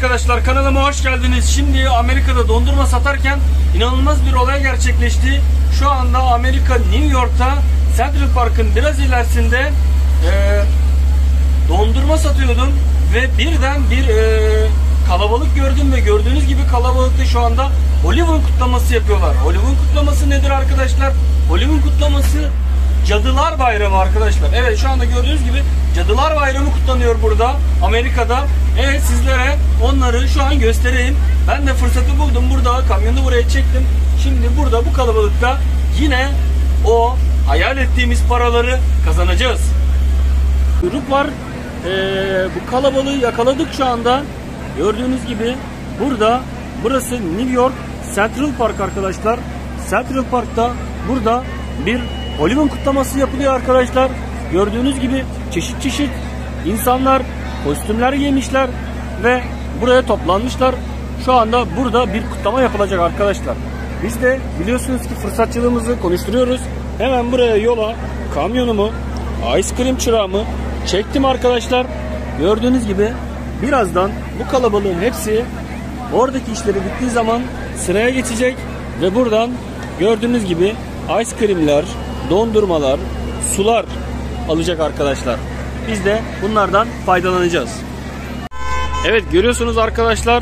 arkadaşlar, kanalıma hoş geldiniz. Şimdi Amerika'da dondurma satarken inanılmaz bir olay gerçekleşti. Şu anda Amerika New York'ta Central Park'ın biraz ilerisinde dondurma satıyordum ve birden bir kalabalık gördüm ve gördüğünüz gibi kalabalıkta şu anda Halloween kutlaması yapıyorlar. Halloween kutlaması nedir arkadaşlar? Halloween kutlaması Cadılar Bayramı arkadaşlar. Evet, şu anda gördüğünüz gibi Cadılar Bayramı kutlanıyor burada Amerika'da. Evet, sizlere onları şu an göstereyim. Ben de fırsatı buldum, burada kamyonu buraya çektim. Şimdi burada bu kalabalıkta yine o hayal ettiğimiz paraları kazanacağız. Grup var. Bu kalabalığı yakaladık şu anda. Gördüğünüz gibi burası New York Central Park arkadaşlar. Central Park'ta burada bir Halloween kutlaması yapılıyor arkadaşlar. Gördüğünüz gibi çeşit çeşit insanlar kostümler giymişler ve buraya toplanmışlar. Şu anda burada bir kutlama yapılacak arkadaşlar. Biz de biliyorsunuz ki fırsatçılığımızı konuşturuyoruz. Hemen buraya yola kamyonumu, ice cream çırağımı çektim arkadaşlar. Gördüğünüz gibi birazdan bu kalabalığın hepsi oradaki işleri bittiği zaman sıraya geçecek ve buradan gördüğünüz gibi ice creamler, dondurmalar, sular alacak arkadaşlar. Biz de bunlardan faydalanacağız. Evet, görüyorsunuz arkadaşlar,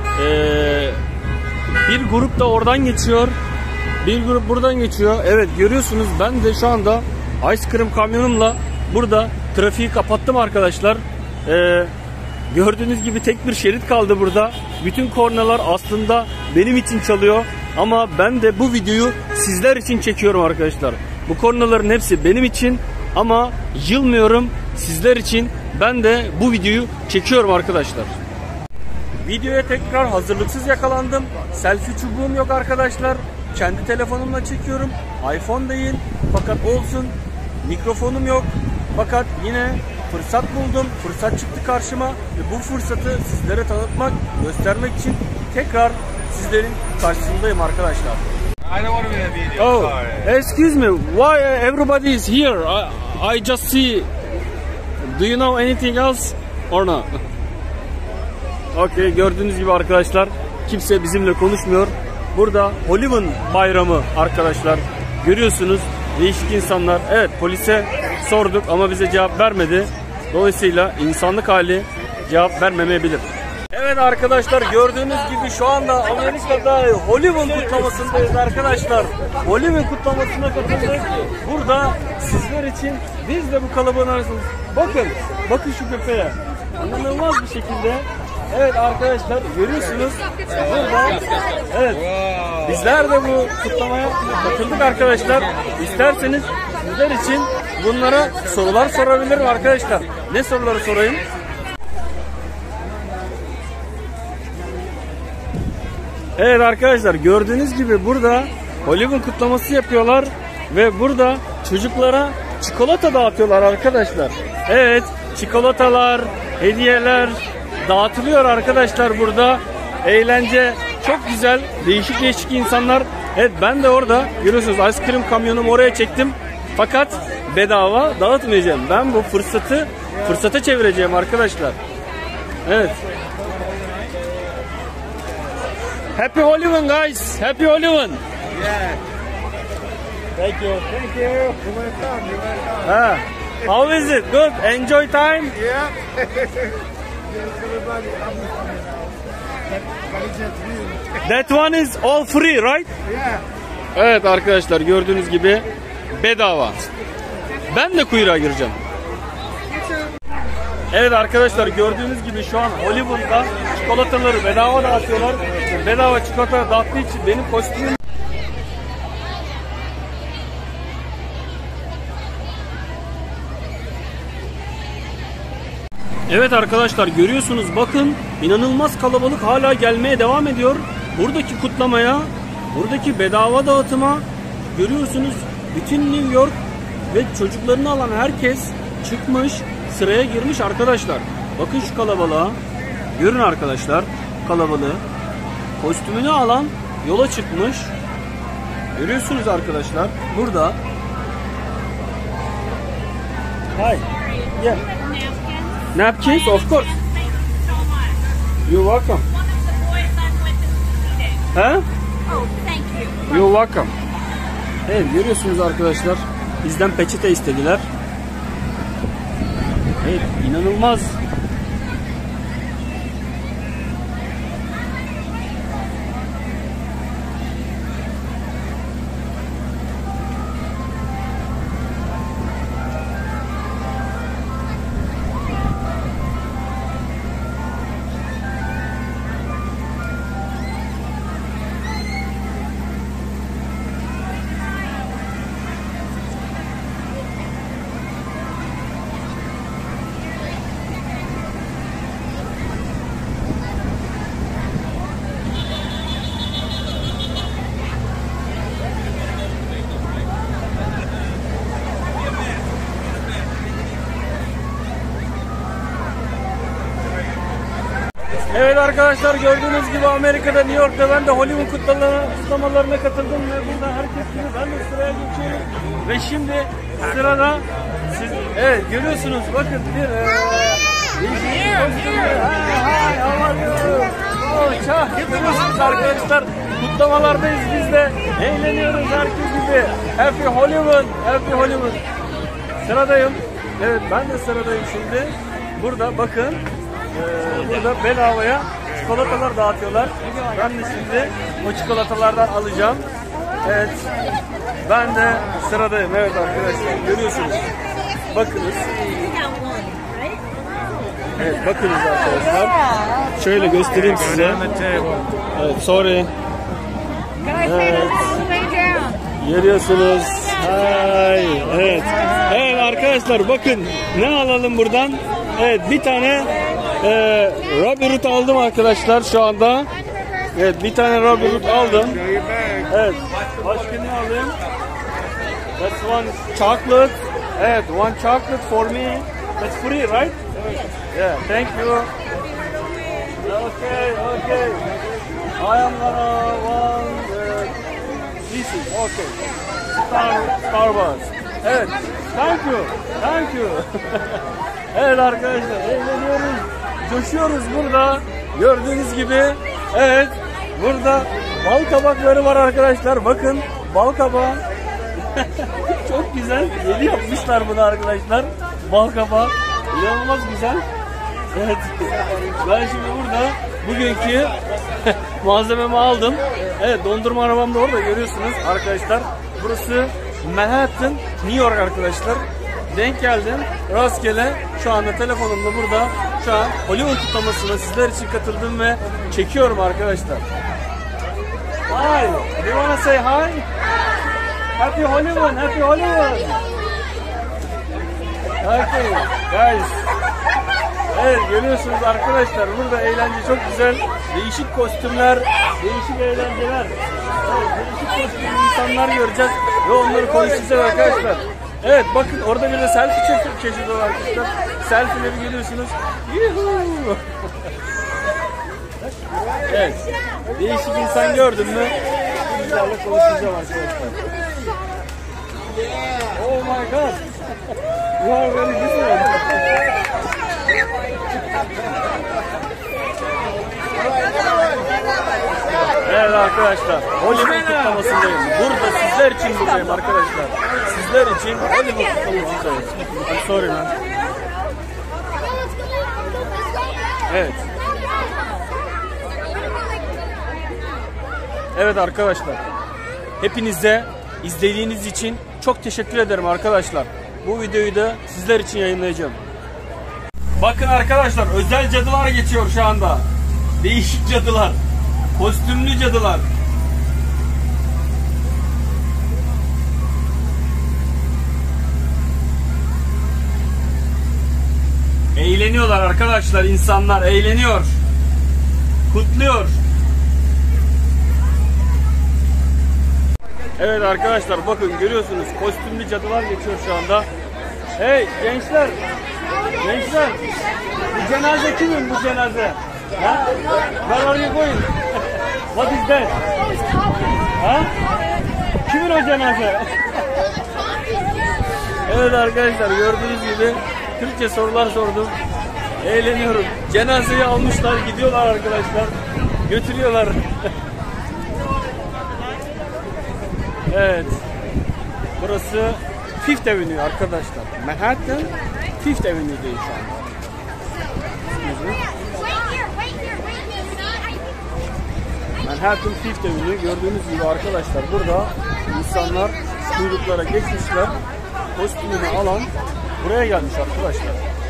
bir grup da oradan geçiyor, bir grup buradan geçiyor. Evet, görüyorsunuz, ben de şu anda ice cream kamyonumla burada trafiği kapattım arkadaşlar. Gördüğünüz gibi tek bir şerit kaldı burada. Bütün kornalar aslında benim için çalıyor ama ben de bu videoyu sizler için çekiyorum arkadaşlar. Bu kornaların hepsi benim için ama yılmıyorum, sizler için ben de bu videoyu çekiyorum arkadaşlar. Videoya tekrar hazırlıksız yakalandım. Selfie çubuğum yok arkadaşlar. Kendi telefonumla çekiyorum. iPhone değil fakat olsun. Mikrofonum yok fakat yine fırsat buldum. Fırsat çıktı karşıma ve bu fırsatı sizlere tanıtmak, göstermek için tekrar sizlerin karşısındayım arkadaşlar. I don't want to be in a video. Oh, sorry. excuse me. Why everybody is here? I just see. Do you know anything else or not? Okay, gördüğünüz gibi arkadaşlar, kimse bizimle konuşmuyor. Burada Halloween bayramı arkadaşlar. Görüyorsunuz, değişik insanlar. Evet, polise sorduk ama bize cevap vermedi. Dolayısıyla insanlık hali cevap vermemeyebilir. Evet arkadaşlar, gördüğünüz gibi şu anda Amerika'da Halloween kutlamasındayız arkadaşlar. Halloween kutlamasına katıldık. Burada sizler için biz de bu kalabalığın arasındayız. Bakın şu köpeğe. İnanılmaz bir şekilde. Evet arkadaşlar, görüyorsunuz. Burada, evet, bizler de bu kutlamaya katıldık arkadaşlar. İsterseniz sizler için bunlara sorular sorabilirim arkadaşlar. Ne soruları sorayım? Evet arkadaşlar, gördüğünüz gibi burada Halloween kutlaması yapıyorlar ve burada çocuklara çikolata dağıtıyorlar arkadaşlar. Evet, çikolatalar, hediyeler dağıtılıyor arkadaşlar burada. Eğlence çok güzel, değişik değişik insanlar. Evet, ben de orada görüyorsunuz ice cream kamyonumu oraya çektim. Fakat bedava dağıtmayacağım. Ben bu fırsata çevireceğim arkadaşlar. Evet. Happy Halloween guys. Happy Halloween. Yeah. Thank you. Thank you. You're welcome. You're welcome. How is it? Good. Enjoy time? Yeah. Everybody, That one is all free, right? yeah. Evet arkadaşlar, gördüğünüz gibi bedava. Ben de kuyruğa gireceğim. Evet arkadaşlar, gördüğünüz gibi şu an Hollywood'da çikolataları bedava dağıtıyorlar. Bedava çikolata dağıttığı için benim kostümüm. Evet arkadaşlar, görüyorsunuz, bakın inanılmaz kalabalık hala gelmeye devam ediyor. Buradaki kutlamaya, buradaki bedava dağıtıma görüyorsunuz, bütün New York ve çocuklarını alan herkes çıkmış, sıraya girmiş arkadaşlar. Bakın şu kalabalığa. Görün arkadaşlar kalabalığı. Kostümünü alan yola çıkmış. Görüyorsunuz arkadaşlar. Burada. Hi. Yeah. Napkins, of course. You're welcome. One of the boys I'm with is eating. He? Oh, thank you. You're welcome. Evet, görüyorsunuz arkadaşlar. Bizden peçete istediler. Evet, inanılmaz. Evet arkadaşlar, gördüğünüz gibi Amerika'da, New York'ta ben de Hollywood kutlamalarına katıldım ve burada herkes gibi ben de sıraya geçiyorum. Ve şimdi sırada siz, evet görüyorsunuz, bakın bir görüyorsunuz arkadaşlar, kutlamalardayız biz de, eğleniyoruz herkes gibi. Happy Hollywood, Happy Hollywood. Sıradayım. Evet, ben de sıradayım şimdi. Burada bakın. Burada bedavaya çikolatalar dağıtıyorlar. Ben de şimdi o çikolatalardan alacağım. Evet. Ben de sıradayım. Evet arkadaşlar, görüyorsunuz. Bakınız. Evet, bakınız arkadaşlar. Şöyle göstereyim size. Evet, sorry. Evet. Görüyorsunuz. Hay. Evet. Evet arkadaşlar, bakın ne alalım buradan. Evet, bir tane Robby Root aldım arkadaşlar şu anda. Evet, bir tane Robby Root aldım. Evet, başka ne alayım? That's one chocolate. Evet, one chocolate for me. That's free, right? Yeah, thank you. Okay, okay. I am gonna one this is okay. Starbucks. Evet, thank you, thank you. Evet arkadaşlar, eğleniyoruz, coşuyoruz burada. Gördüğünüz gibi, evet, burada bal kabakları var arkadaşlar. Bakın, bal kabağı. Çok güzel. Yeni yapmışlar bunu arkadaşlar. Bal kabağı. İnanılmaz güzel. Evet. Ben şimdi burada bugünkü malzememi aldım. Evet, dondurma arabam da orada, görüyorsunuz arkadaşlar. Burası Manhattan, New York arkadaşlar. Denk geldim. Rastgele şu anda telefonumla burada. Şu an Hollywood kutlamasına sizler için katıldım ve çekiyorum arkadaşlar. Hi. Do you wanna say hi? Happy Hollywood. Happy Hollywood. Okay. Guys. Evet, görüyorsunuz arkadaşlar. Burada eğlence çok güzel. Değişik kostümler, değişik eğlenceler. Evet, değişik kostümlü insanlar göreceğiz ve onları konuşacağız arkadaşlar. Evet, bakın orada bir de selfie çeşidi var arkadaşlar. Selfie'leri görüyorsunuz. Yuhuu. Evet. Değişik insan gördün mü? Bizlerle konuşacağım arkadaşlar. Oh my god. You are very different. Evet arkadaşlar, Hollywood kutlamasındayım. Burada sizler için buradayım arkadaşlar. Sizler için Hollywood kutlamasındayım. I'm sorry man. Evet. Evet arkadaşlar, hepinize izlediğiniz için çok teşekkür ederim arkadaşlar. Bu videoyu da sizler için yayınlayacağım. Bakın arkadaşlar, özel cadılar geçiyor şu anda. Değişik cadılar. Kostümlü cadılar. Eğleniyorlar arkadaşlar, insanlar eğleniyor. Kutluyor. Evet arkadaşlar, bakın görüyorsunuz, kostümlü cadılar geçiyor şu anda. Hey gençler. Gençler. Bu cenaze kimin, bu cenaze? Ha? Where are you going? What is that? Ha? Kimin o cenaze? Evet arkadaşlar, gördüğünüz gibi Türkçe sorular sordum. Eğleniyorum. Cenazeyi almışlar, gidiyorlar arkadaşlar. Götürüyorlar. Evet. Burası Fifth Avenue arkadaşlar. Manhattan Fifth Avenue'deyiz şu an. Manhattan Fifth Avenue gördüğünüz gibi arkadaşlar, burada insanlar kuyruklara geçmişler. Kostümünü alan buraya gelmiş arkadaşlar.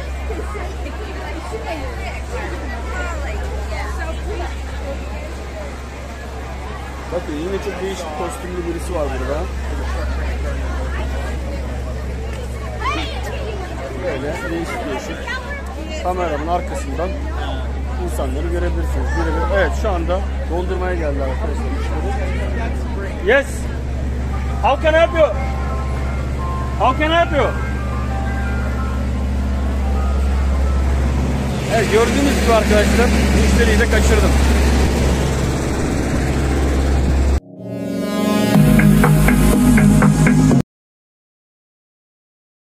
Bakın yine çok değişik kostümlü birisi var burada. Böyle değişik kameranın arkasından insanları görebilirsiniz. Evet, şu anda dondurmaya geldi arkadaşlar. Yes. How can I help you? How can I help you? Evet, gördüğünüz gibi arkadaşlar, müşteriyi de kaçırdım.